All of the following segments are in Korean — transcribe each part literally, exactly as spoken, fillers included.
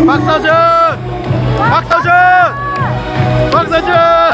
박서준! 박서준! 박서준!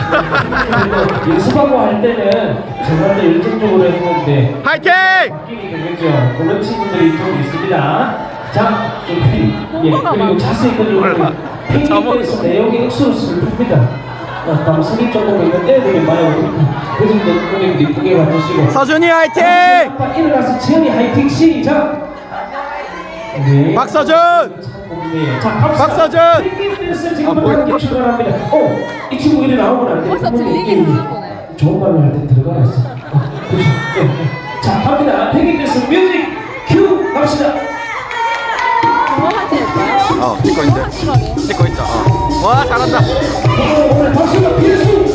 연습하고 할 때는 정말 더 열정적으로 했는데 파이팅! 바뀌게 되겠죠. 그런 친구들이 좀 있습니다. 자, 준비. 예, 그리고 자세히 그리고 펭귄에서 내용이 억수로 슬픕니다. 감성이 조금 있는 애들이 많이 오니까 그 정도 그림 이쁘게 봐주시고. 서준이 화이팅! 일어나서 채연이 화이팅 시작! 네. 박서준! 자, 갑시다. 박서준! 지금부터 함께 출발합니다. 어, 이 친구 이리 나오면 안 돼. 벌써 들리긴 하나 보네. 좋은 말로 할 때 들어가라 했어. 어, 그렇죠. 네, 네. 자, 갑니다. 펭귄댄스 뮤직 큐 갑시다. 뭐 하지 할까요? 어, 찍고 있는데. 찍고 있다. 어. 와, 잘한다. 어, 오늘 박수가 필수.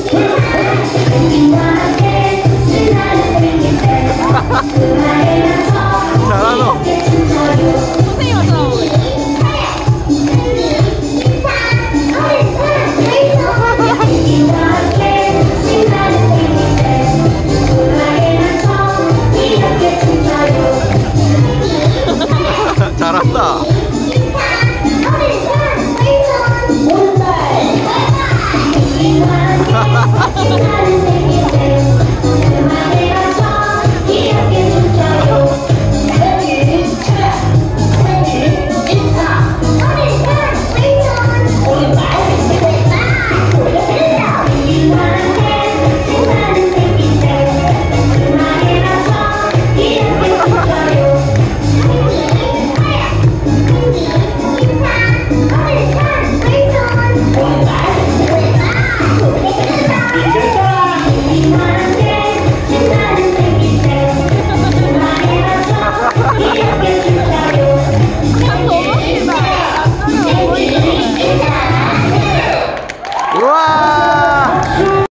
잘하노. 선생님 왔잖아. 잘한다. 우와!